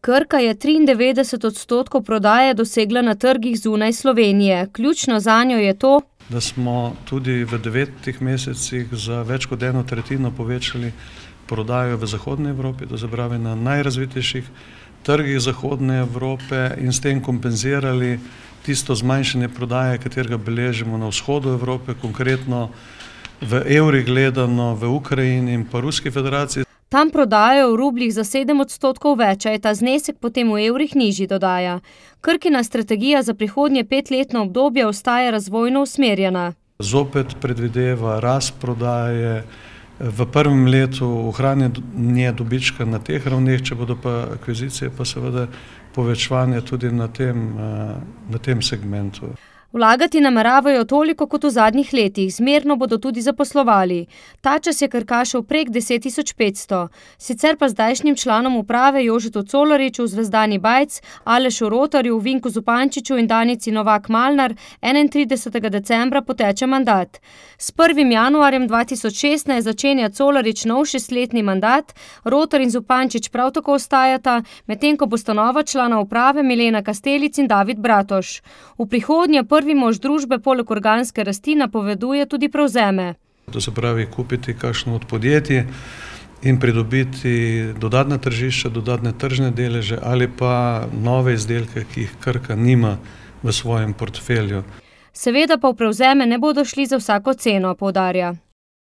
Krka je 93% prodaje dosegla na trgih zunaj Slovenije. Ključno zanjo je to, da smo tudi v 9 mesecih za več kot 1/3 povečali prodajo v Zahodni Evropi, to se pravi na najrazvitejših trgih Zahodne Evrope in s tem kompenzirali tisto zmanjšanje prodaje, katerega beležimo na vzhodu Evrope, konkretno v evrih gledano v Ukrajini in pa Ruski federaciji. Tam prodajajo v rubljih za 7% več, a je ta znesek potem v evrih nižji, dodaja. Krkina strategija za prihodnje 5-letno obdobje ostaja razvojno usmerjena. Zopet predvideva rast prodaje, v prvem letu ohranjanje dobička na teh ravneh, če bodo pa akvizicije, pa seveda povečevanje tudi na tem segmentu. Vlagati nameravajo toliko kot v zadnjih letih, zmerno bodo tudi zaposlovali. Ta čas je krkašev prek 10.500. Sicer pa zdajšnjim članom uprave Jožetu Colariču, Zvezdani Bajc, Alešu Rotarju, Vinku Zupančiču in Danici Novak Malnar 31. decembra poteče mandat. S 1. januarjem 2016 začenja Colarič nov 6-letni mandat, Rotar in Zupančič prav tako ostajata, medtem ko bosta nova člana uprave Milena Kastelic in David Bratož. V prihodnje prvi mož družbe poleg organske rasti napoveduje tudi prevzeme. To se pravi kupiti kakšno od podjetij in pridobiti dodatna tržišča, dodatne tržne deleže ali pa nove izdelke, ki jih Krka nima v svojem portfelju. Seveda pa v prevzeme ne bodo šli za vsako ceno, poudarja.